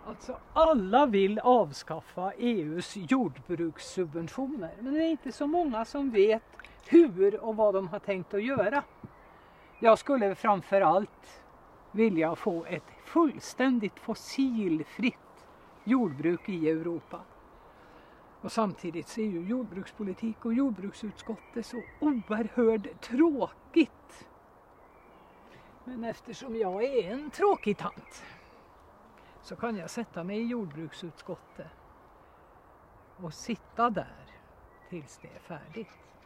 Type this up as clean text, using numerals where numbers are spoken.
Alltså alla vill avskaffa EU:s jordbrukssubventioner, men det är inte så många som vet hur och vad de har tänkt att göra. Jag skulle framförallt vilja få ett fullständigt fossilfritt jordbruk i Europa. Och samtidigt så är ju jordbrukspolitik och jordbruksutskottet så oerhört tråkigt. Men eftersom jag är en tråkig tant så kan jag sätta mig i jordbruksutskottet och sitta där tills det är färdigt.